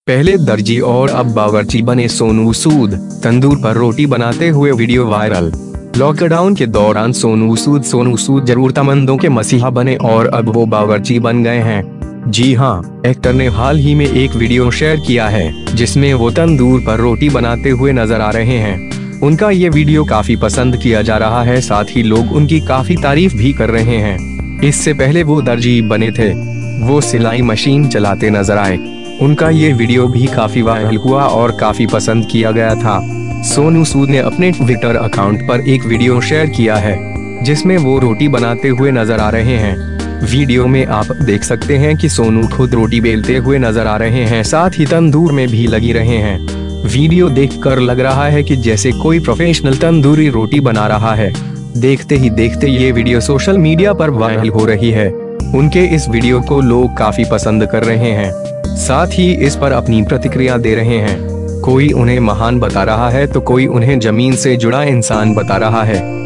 पहले दर्जी और अब बावर्ची बने सोनू सूद। तंदूर पर रोटी बनाते हुए वीडियो वायरल। लॉकडाउन के दौरान सोनू सूद जरूरतमंदों के मसीहा बने और अब वो बावर्ची बन गए हैं। जी हाँ, एक्टर ने हाल ही में एक वीडियो शेयर किया है जिसमें वो तंदूर पर रोटी बनाते हुए नजर आ रहे हैं। उनका ये वीडियो काफी पसंद किया जा रहा है, साथ ही लोग उनकी काफी तारीफ भी कर रहे हैं। इससे पहले वो दर्जी बने थे, वो सिलाई मशीन चलाते नजर आए। उनका ये वीडियो भी काफी वायरल हुआ और काफी पसंद किया गया था। सोनू सूद ने अपने ट्विटर अकाउंट पर एक वीडियो शेयर किया है जिसमें वो रोटी बनाते हुए नजर आ रहे हैं। वीडियो में आप देख सकते हैं कि सोनू खुद रोटी बेलते हुए नजर आ रहे हैं, साथ ही तंदूर में भी लगी रहे हैं। वीडियो देखकर लग रहा है कि जैसे कोई प्रोफेशनल तंदूरी रोटी बना रहा है। देखते ही देखते ये वीडियो सोशल मीडिया पर वायरल हो रही है। उनके इस वीडियो को लोग काफी पसंद कर रहे हैं, साथ ही इस पर अपनी प्रतिक्रिया दे रहे हैं। कोई उन्हें महान बता रहा है तो कोई उन्हें जमीन से जुड़ा इंसान बता रहा है।